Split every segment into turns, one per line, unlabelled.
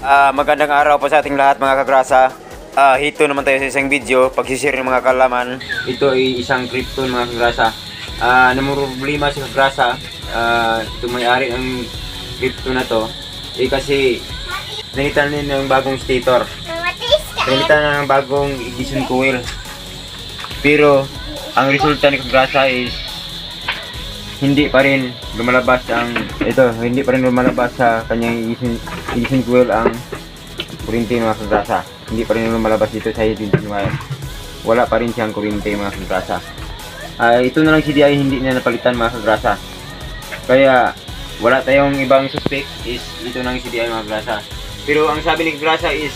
Magandang araw po sa ating lahat mga kagrasa. Hito naman tayo sa isang video, pagsisir ng mga kalaman. Ito ay isang krypton mga kagrasa. Namumroblema sa kagrasa, ito may-ari ng krypton na to. Kasi nalitan ng bagong stator. Nalitan na ng bagong ignition coil. Pero ang resulta ni kagrasa is hindi pa rin lumalabas sa kanyang ignition coil ang kuryente mga kagrasa. Hindi pa rin lumalabas dito sa ignition wire. Wala pa rin siyang kuryente mga kagrasa. Ito na lang CDI hindi na napalitan mga kagrasa. Kaya wala tayong ibang suspect, is ito na lang CDI mga kagrasa. Pero ang sabi ni kagrasa is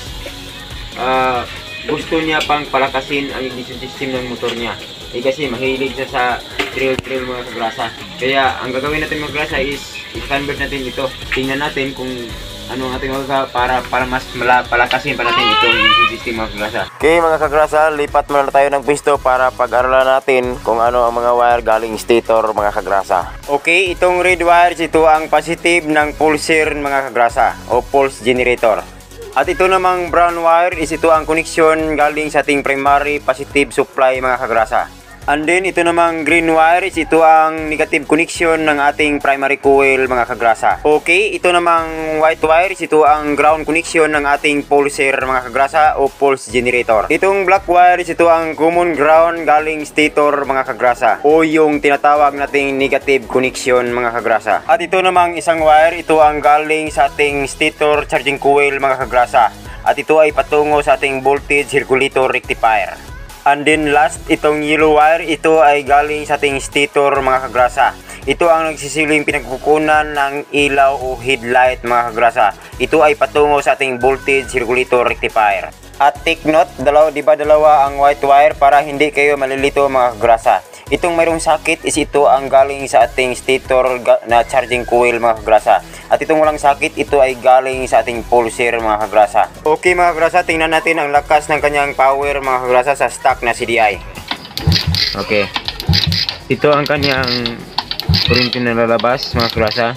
gusto niya pang palakasin ang ignition system ng motor niya. Kasi mahilig siya sa trail mga kagrasa. Kaya ang gagawin natin mga kagrasa is i-convert natin ito. Tingnan natin kung ano ang ating magagawa para mas palakasin pa natin itong ignition system mga kagrasa. Okay mga kagrasa, lipat muna tayo ng pwesto para pag-aralan natin kung ano ang mga wire galing stator mga kagrasa. Okay, itong red wires, ito ang positive ng pulser mga kagrasa o pulse generator. At ito namang brown wire is ito ang connection galing sa ating primary positive supply mga kagrasa. And then ito namang green wire is ito ang negative connection ng ating primary coil mga kagrasa. Okay, ito namang white wire is ito ang ground connection ng ating pulser mga kagrasa o pulse generator. Itong black wire is ito ang common ground galing stator mga kagrasa o yung tinatawag nating negative connection mga kagrasa. At ito namang isang wire, ito ang galing sa ating stator charging coil mga kagrasa. At ito ay patungo sa ating voltage regulator rectifier. And then last, itong yellow wire, ito ay galing sa ating stator mga kagrasa. Ito ang nagsisilbing pinagkukunan ng ilaw o headlight mga kagrasa. Ito ay patungo sa ating voltage regulator rectifier. At take note, dalawa ang white wire para hindi kayo malilito mga kagrasa. Itong mayroong sakit is ito ang galing sa ating stator na charging coil mga kagrasa. At itong walang sakit, ito ay galing sa ating pulser mga kagrasa. Okay mga kagrasa, tingnan natin ang lakas ng kanyang power mga kagrasa sa stock na CDI. Okay. Ito ang kanyang kuryente na lalabas mga kagrasa.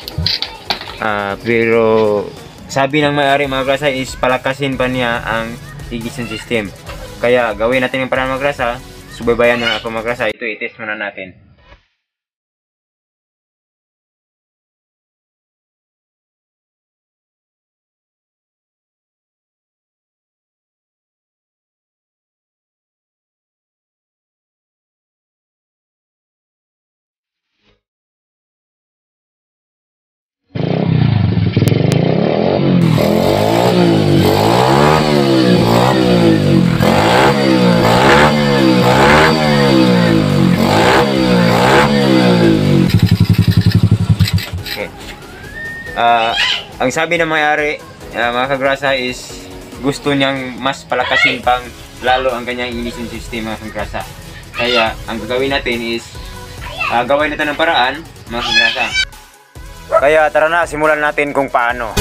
Pero sabi ng may-ari mga kagrasa is palakasin pa niya ang ignition system. Kaya gawin natin yung paraan mga kagrasa. Subaybayan na ako mga kagrasa. Ito i-test muna natin. Ang sabi ng may-ari mga kagrasa is gusto niyang mas palakasin pang lalo ang kanyang ignition system mga kagrasa. Kaya ang gagawin natin is gawin natin ng paraan mga kagrasa. Kaya tara na, simulan natin kung paano.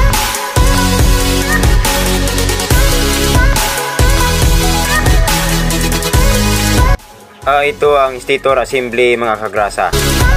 Ito ang stator assembly mga kagrasa.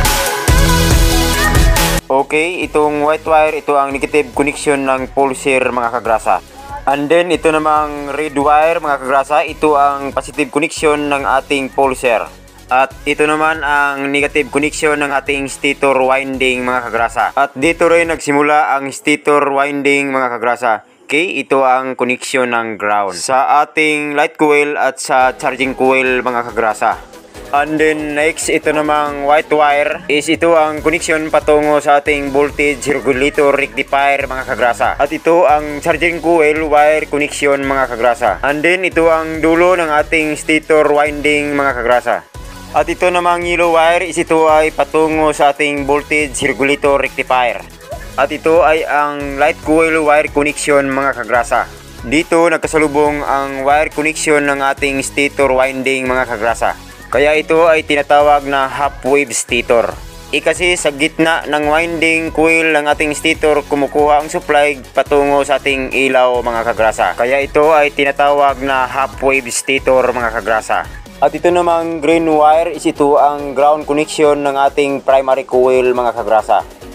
Okay, itong white wire, ito ang negative connection ng pulser mga kagrasa. And then ito namang red wire mga kagrasa, ito ang positive connection ng ating pulser. At ito naman ang negative connection ng ating stator winding mga kagrasa. At dito rin nagsimula ang stator winding mga kagrasa. Okay, ito ang connection ng ground sa ating light coil at sa charging coil mga kagrasa. And then next, ito namang white wire is ito ang connection patungo sa ating voltage regulator rectifier mga kagrasa. At ito ang charging coil wire connection mga kagrasa. And then ito ang dulo ng ating stator winding mga kagrasa. At ito namang yellow wire is ito ay patungo sa ating voltage regulator rectifier. At ito ay ang light coil wire connection mga kagrasa. Dito nagkasalubong ang wire connection ng ating stator winding mga kagrasa. Kaya ito ay tinatawag na half wave stator. Kasi sa gitna ng winding coil ng ating stator kumukuha ang supply patungo sa ating ilaw mga kagrasa. Kaya ito ay tinatawag na half wave stator mga kagrasa. At ito namang green wire is ito ang ground connection ng ating primary coil mga kagrasa.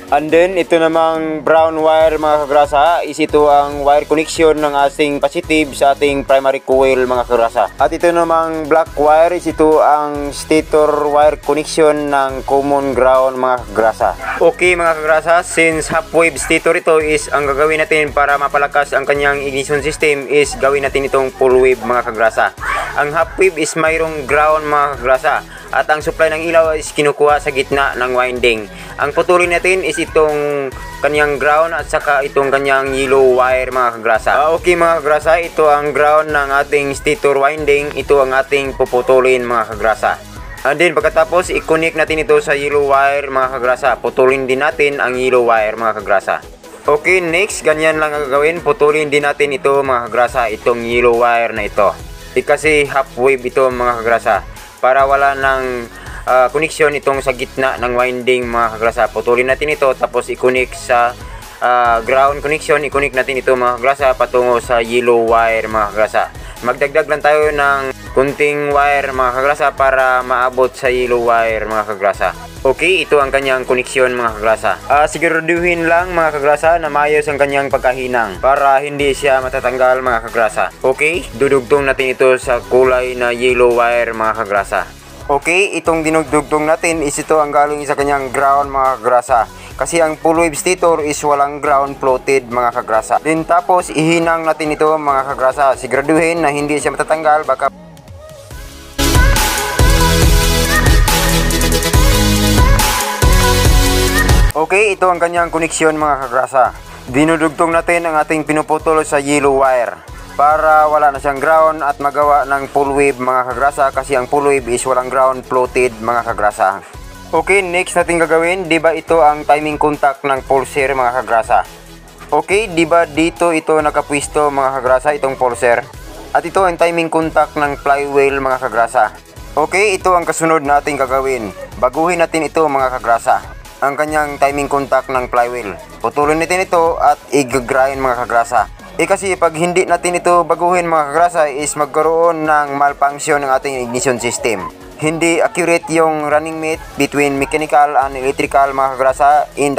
And then, ito namang brown wire mga kagrasa is ito ang wire connection ng ating positive sa ating primary coil mga kagrasa. At ito namang black wire is ito ang stator wire connection ng common ground mga kagrasa. Okay mga kagrasa, since half wave stator ito is ang gagawin natin para mapalakas ang kanyang ignition system is gawin natin itong full wave mga kagrasa. Ang half wave is mayroong ground mga kagrasa at ang supply ng ilaw is kinukuha sa gitna ng winding. Ang putulin natin is itong kanyang ground at saka itong kanyang yellow wire mga kagrasa. Okay mga kagrasa, ito ang ground ng ating stator winding, ito ang ating puputulin mga kagrasa. And then pagkatapos i-connect natin ito sa yellow wire mga kagrasa, putulin din natin ang yellow wire mga kagrasa. Okay, next ganyan lang ang gagawin, putulin din natin ito mga kagrasa, itong yellow wire na ito. Kasi half wave ito mga kagrasa, para wala ng connection itong sa gitna ng winding mga kagrasa. Putulin natin ito tapos i-connect sa ground connection, i-connect natin ito mga kagrasa patungo sa yellow wire mga kagrasa. Magdagdag lang tayo ng kunting wire mga kagrasa para maabot sa yellow wire mga kagrasa. Okay, ito ang kanyang connection mga kagrasa. Siguraduhin lang mga kagrasa na maayos ang kanyang pagkahinang para hindi siya matatanggal mga kagrasa. Okay, dudugtong natin ito sa kulay na yellow wire mga kagrasa. Okay, itong dinugdugtong natin is ito ang galing sa kanyang ground mga kagrasa. Kasi ang full wave stator is walang ground floated mga kagrasa. Then tapos ihinang natin ito mga kagrasa. Siguraduhin na hindi siya matatanggal baka. Okay, ito ang kanyang koneksyon mga kagrasa. Dinudugtong natin ang ating pinuputol sa yellow wire para wala na siyang ground at magawa ng full wave mga kagrasa, kasi ang full wave is walang ground floated mga kagrasa. Okay, next natin gagawin, diba ito ang timing contact ng pulser mga kagrasa. Okay, diba dito ito nakapwisto mga kagrasa, itong pulser. At ito ang timing contact ng flywheel mga kagrasa. Okay, ito ang kasunod natin gagawin. Baguhin natin ito mga kagrasa, ang kanyang timing contact ng flywheel. Putulin natin ito at i-grind mga kagrasa. Kasi pag hindi natin ito baguhin mga kagrasa is magkaroon ng malfunction ng ating ignition system. Hindi accurate yung running mate between mechanical and electrical mga kagrasa in the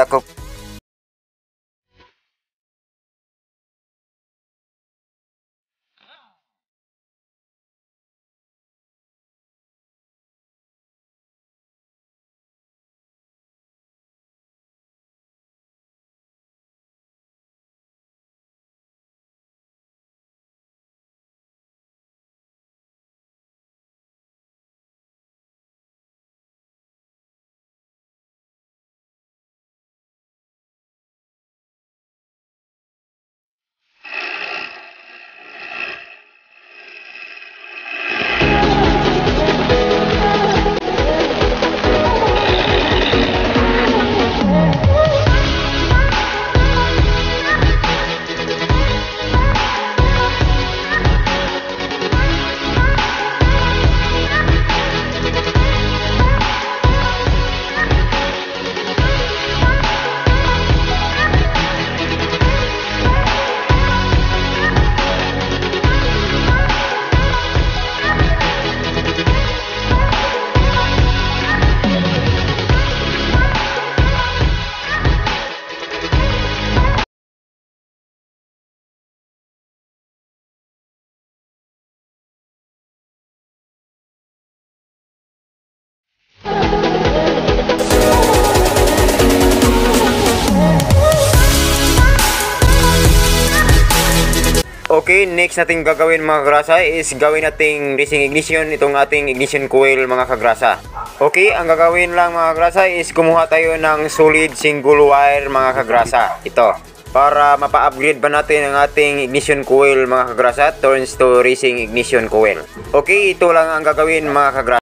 Okay, next natin gagawin mga kagrasa is gawin nating racing ignition itong ating ignition coil mga kagrasa. Okay, ang gagawin lang mga kagrasa is kumuha tayo ng solid single wire mga kagrasa. Ito, para mapa-upgrade ba natin ang ating ignition coil mga kagrasa turns to racing ignition coil. Okay, ito lang ang gagawin mga kagrasa.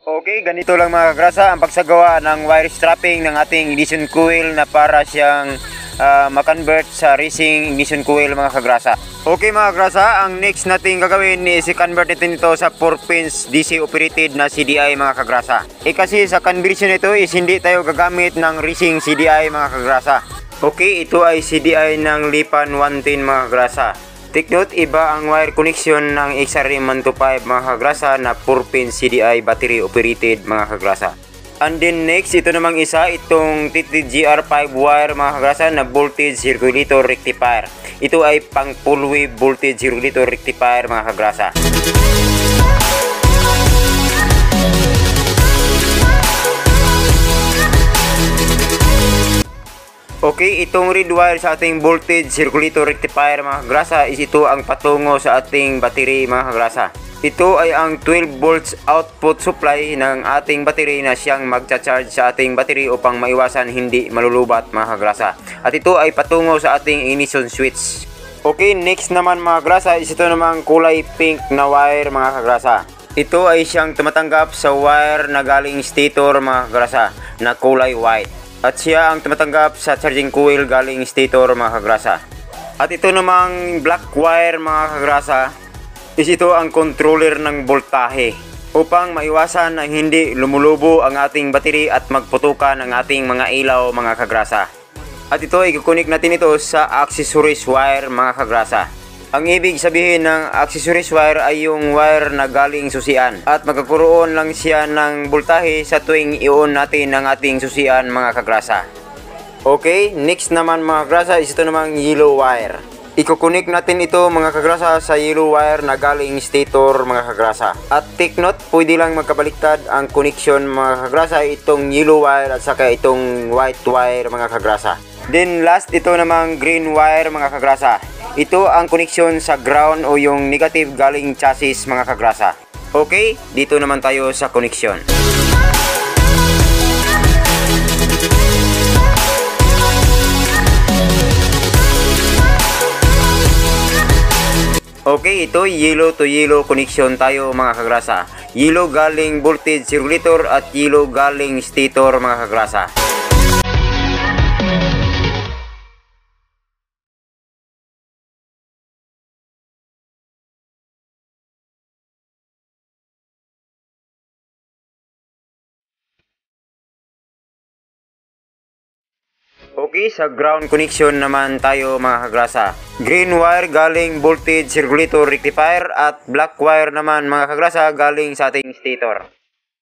Okay, ganito lang mga kagrasa ang pagsagawa ng wire strapping ng ating ignition coil na para siyang makonvert sa racing ignition coil mga kagrasa. Okay mga kagrasa, ang next natin gagawin is i-convert natin ito sa 4-pins DC operated na CDI mga kagrasa. Kasi sa conversion ito is hindi tayo gagamit ng racing CDI mga kagrasa. Okay, ito ay CDI ng Lipan 110 mga kagrasa. Take note, iba ang wire connection ng XRM125 mga kagrasa na 4-pin CDI battery operated mga kagrasa. And then next, ito namang isa, itong TTGR5 wire mga kagrasa na voltage regulator rectifier. Ito ay pang full wave voltage regulator rectifier mga kagrasa. Okay, itong red wire sa ating voltage regulator rectifier mga kagrasa is ito ang patungo sa ating battery mga kagrasa. Ito ay ang 12 volts output supply ng ating battery na siyang magcha-charge sa ating battery upang maiwasan hindi malulubat mga kagrasa. At ito ay patungo sa ating ignition switch. Okay, next naman mga kagrasa is ito namang kulay pink na wire mga kagrasa. Ito ay siyang tumatanggap sa wire na galing stator mga kagrasa na kulay white. At siya ang tumatanggap sa charging coil galing stator mga kagrasa. At ito namang black wire mga kagrasa is ito ang controller ng voltahe upang maiwasan na hindi lumulubo ang ating battery at magputukan ang ating mga ilaw mga kagrasa. At ito ay kukunik natin ito sa accessories wire mga kagrasa. Ang ibig sabihin ng accessories wire ay yung wire na galing susian at magkakaroon lang siya ng voltahe sa tuwing i-on natin ang ating susian mga kagrasa. Okay, next naman mga kagrasa is ito namang yellow wire. Ikukunik natin ito mga kagrasa sa yellow wire na galing stator mga kagrasa. At take note, pwede lang magkabaliktad ang connection mga kagrasa, itong yellow wire at saka itong white wire mga kagrasa. Then last, ito namang green wire mga kagrasa. Ito ang connection sa ground o yung negative galing chassis mga kagrasa. Okay, dito naman tayo sa connection. Okay, ito yellow to yellow connection tayo mga kagrasa. Yellow galing voltage regulator at yellow galing stator mga kagrasa. Okay, sa ground connection naman tayo mga kagrasa. Green wire galing voltage regulator rectifier at black wire naman mga kagrasa galing sa ating stator.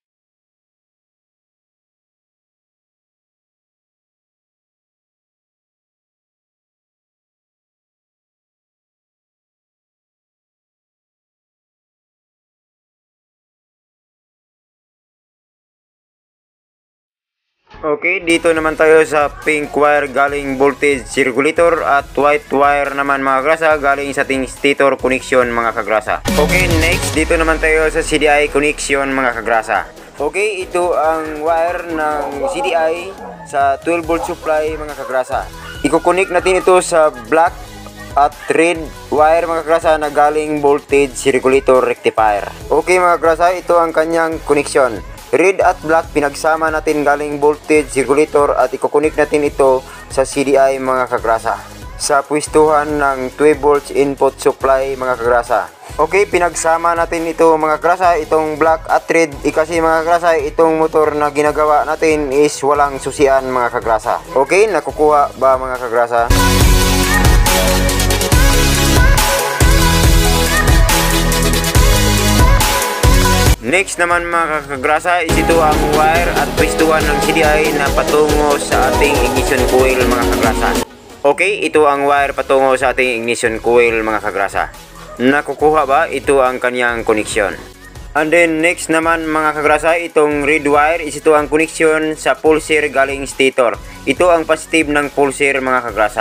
Okay, dito naman tayo sa pink wire galing voltage regulator at white wire naman mga kagrasa galing sa ating stator connection mga kagrasa. Okay, next dito naman tayo sa CDI connection mga kagrasa. Okay, ito ang wire ng CDI sa 12 volt supply mga kagrasa. Iko-connect natin ito sa black at red wire mga kagrasa na galing voltage regulator rectifier. Okay mga kagrasa, ito ang kanyang connection. Red at black pinagsama natin galing voltage regulator at ikukunik natin ito sa CDI mga kagrasa sa pwestuhan ng 12 volts input supply mga kagrasa. Okay, pinagsama natin ito mga kagrasa, itong black at red kasi mga kagrasa itong motor na ginagawa natin is walang susian mga kagrasa. Okay, nakukuha ba mga kagrasa? Next naman mga kagrasa is ito ang wire at pwestuhan ng CDI na patungo sa ating ignition coil mga kagrasa. Okay, ito ang wire patungo sa ating ignition coil mga kagrasa. Nakukuha ba? Ito ang kanyang connection. And then next naman mga kagrasa, itong red wire is ito ang connection sa pulser galing stator. Ito ang positive ng pulser mga kagrasa.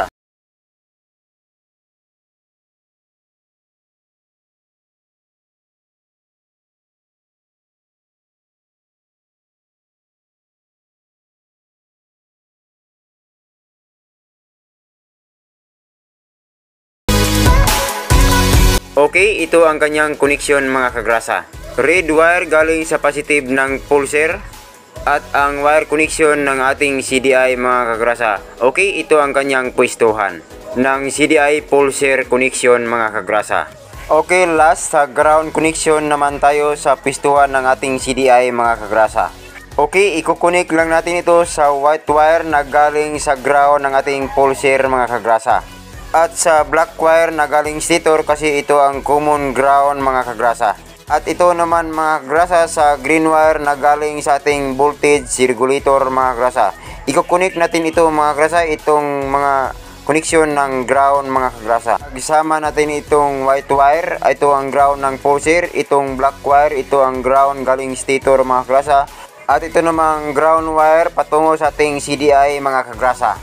Okay, ito ang kanyang koneksyon mga kagrasa. Red wire galing sa positive ng pulser at ang wire connection ng ating CDI mga kagrasa. Okay, ito ang kanyang pwestuhan ng CDI pulser connection mga kagrasa. Okay, last sa ground connection naman tayo sa pwestuhan ng ating CDI mga kagrasa. Okay, ikukunik lang natin ito sa white wire na galing sa ground ng ating pulser mga kagrasa. At sa black wire na galing stator kasi ito ang common ground mga kagrasa. At ito naman mga kagrasa sa green wire na galing sa ating voltage regulator mga kagrasa. Ikukunik natin ito mga kagrasa, itong mga koneksyon ng ground mga kagrasa. Isama natin itong white wire, ito ang ground ng pulser, itong black wire, ito ang ground galing stator mga kagrasa. At ito namang ground wire patungo sa ating CDI mga kagrasa.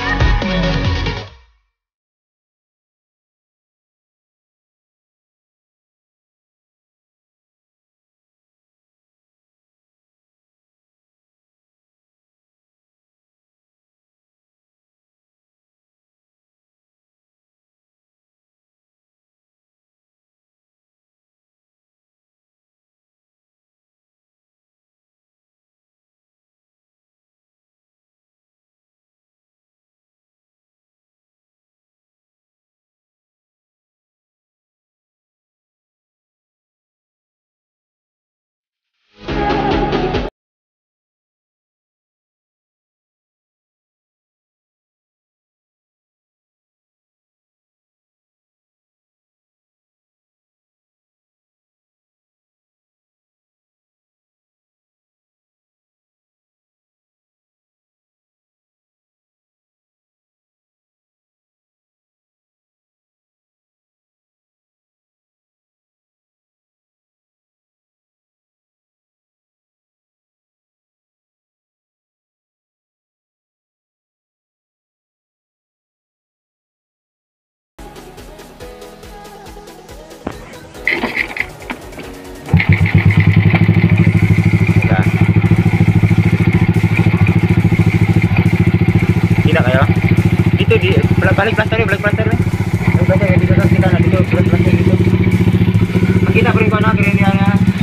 Balik plaster nih, balik plaster nih. Balik plaster ya, dito kita na dito, balik plaster dito. Makita ko rin ko na green yan.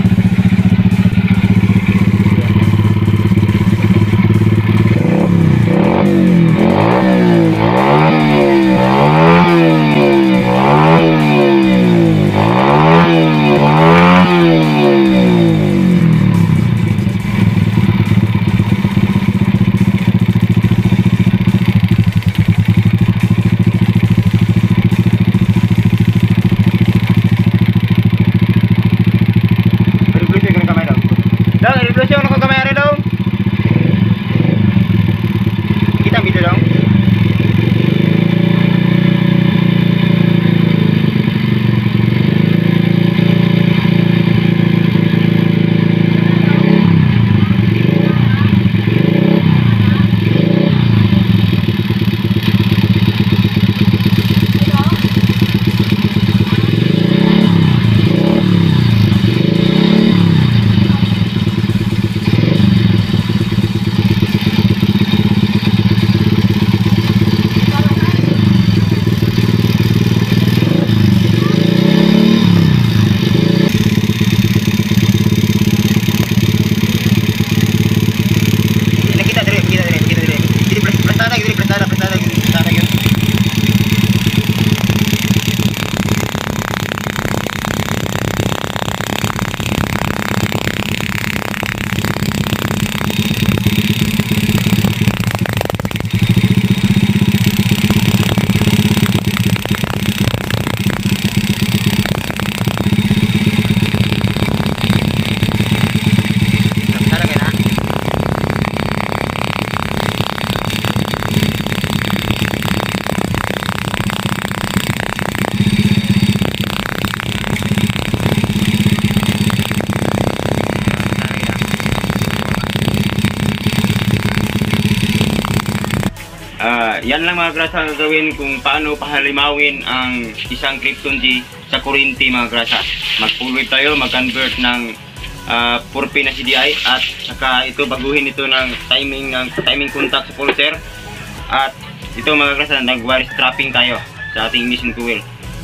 Yan lang mga grasa ang gagawin kung paano pahalimawin ang isang Krypton G sa kuryente mga grasa. Mag-full wave tayo, mag-convert ng 4P na CDI at saka ito baguhin ito ng timing contact sa pulser. At ito mga grasa, nag-wire strapping tayo sa ating ignition coil.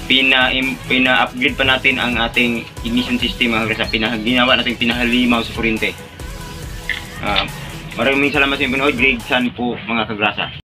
pina-upgrade pa natin ang ating ignition system mga kagrasa. Ginawa natin pinahalimaw sa kuryente. Maraming salamat sa inyo panood. Greg San po mga kagrasa.